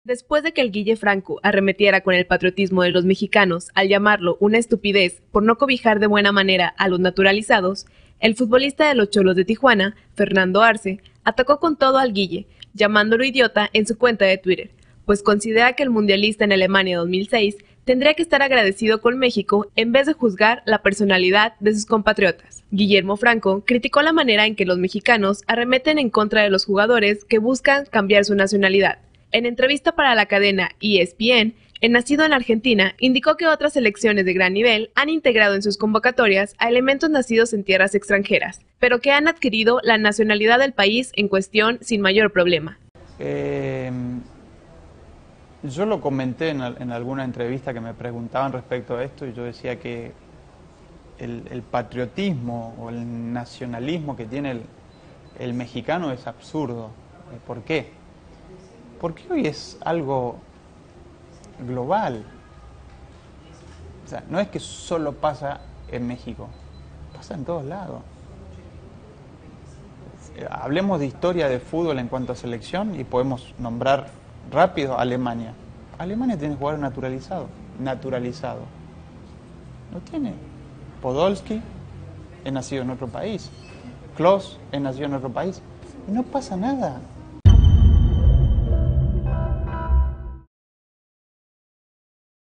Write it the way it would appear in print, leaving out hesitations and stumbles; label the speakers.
Speaker 1: Después de que el Guille Franco arremetiera con el patriotismo de los mexicanos al llamarlo una estupidez por no cobijar de buena manera a los naturalizados, el futbolista de los Cholos de Tijuana, Fernando Arce, atacó con todo al Guille, llamándolo idiota en su cuenta de Twitter, pues considera que el mundialista en Alemania 2006 tendría que estar agradecido con México en vez de juzgar la personalidad de sus compatriotas. Guillermo Franco criticó la manera en que los mexicanos arremeten en contra de los jugadores que buscan cambiar su nacionalidad. En entrevista para la cadena ESPN, el nacido en Argentina indicó que otras selecciones de gran nivel han integrado en sus convocatorias a elementos nacidos en tierras extranjeras, pero que han adquirido la nacionalidad del país en cuestión sin mayor problema.
Speaker 2: Yo lo comenté en alguna entrevista que me preguntaban respecto a esto y yo decía que el patriotismo o el nacionalismo que tiene el mexicano es absurdo. ¿Por qué? Porque hoy es algo global. O sea, no es que solo pasa en México, pasa en todos lados. Hablemos de historia de fútbol en cuanto a selección y podemos nombrar rápido Alemania. Alemania tiene jugadores naturalizados. No tiene. Podolski es nacido en otro país. Klose es nacido en otro país. Y no pasa nada.